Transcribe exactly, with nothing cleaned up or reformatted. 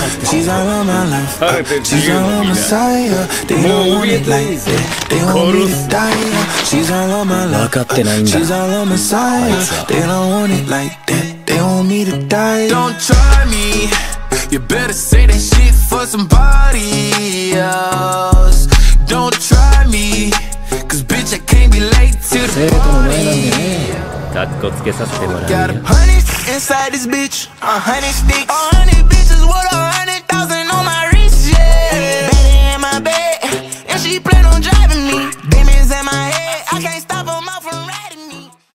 She's all on my life. She's all on Messiah. They don't want it like that. They want me to die. She's all on my life. She's all on Messiah. They don't want it like that. They want me to die. Don't try me. You better say that shit for somebody else. Don't try me, cause bitch I can't be late to the party. Got a honey inside this bitch, a honey stick.